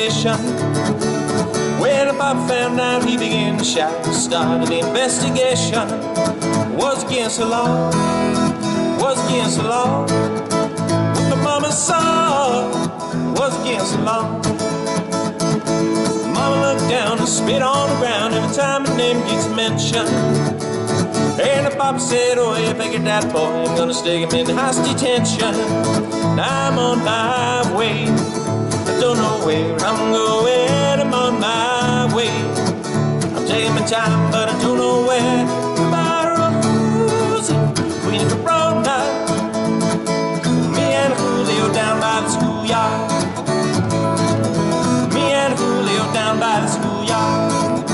station. When the Bob found out, he began to shout. Started the investigation. Was against the law, was against the law. What my mama saw was against the law. Mama looked down and spit on the ground every time her name gets mentioned. And the papa said, oh, if I get that boy, I'm gonna stick him in house detention. Now I'm on my way, I don't know where I'm going, I'm on my way. I'm taking my time, but I don't know where. My Rosie, Queen of Corona, me and Julio down by the schoolyard. Me and Julio down by the schoolyard.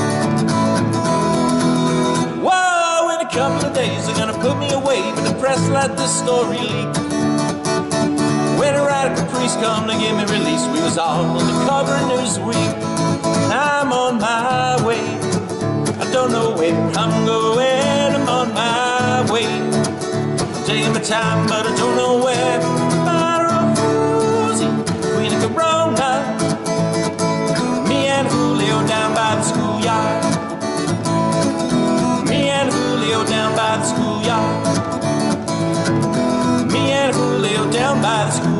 Couple of days are gonna put me away, but the press let this story leak. When a radical priest come to give me release, we was all on the cover of Newsweek. I'm on my way, I don't know where I'm going, I'm on my way. I'm taking my time, but I don't know where. My Rosie, Queen of Corona, me and Julio down by the schoolyard. Down by the schoolyard. Me and Julio down by the schoolyard.